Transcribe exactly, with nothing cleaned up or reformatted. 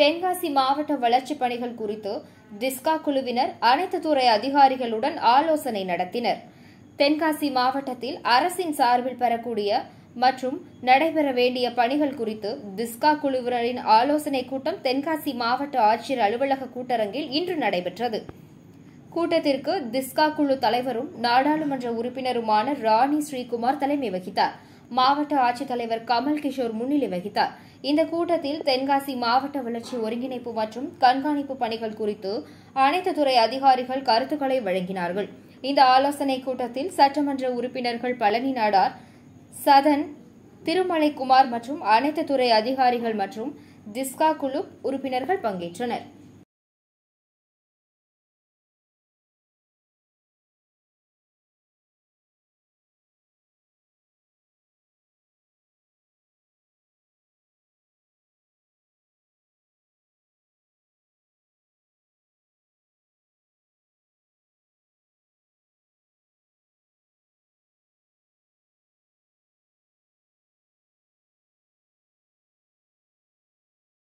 தென்காசி மாவட்ட வளர்ச்சிப் பணிகள் குறித்து திஸ்கா குழுவினர் அனைத்து துறை அதிகாரிகளுடன் ஆலோசனை நடத்தினர். தென்காசி மாவட்டத்தில் அரசின் சார்பில் பெறக்கூடிய மற்றும் நடைபெற வேண்டிய பணிகள் குறித்து திஸ்கா குழுவினரின் ஆலோசனைக் கூட்டம் தென்காசி மாவட்ட ஆட்சியர் அலுவலக கூட்டரங்கில் இன்று நடைபெற்றது. கூட்டத்திற்கு திஸ்கா குழு தலைவரும் நாடாளுமன்ற உறுப்பினருமான ராணி ஸ்ரீகுமார் தலைமை வகித்தார். மாவட்ட ஆட்சித்தலைவர் கமல் கிஷோர் முன்னிலை வகித்தார். இந்த கூட்டத்தில் தென்காசி மாவட்ட வளர்ச்சி ஒருங்கிணைப்பு மற்றும் கண்காணிப்பு பணிகள் குறித்து அனைத்து துறை அதிகாரிகள் கருத்துக்களை வழங்கினார்கள். இந்த ஆலோசனைக் கூட்டத்தில் சட்டமன்ற உறுப்பினர்கள் பழனி நாடார், சதன், திருமலைக்குமார் மற்றும் அனைத்து துறை அதிகாரிகள் மற்றும் திஸ்கா குழு உறுப்பினர்கள் பங்கேற்றனர்.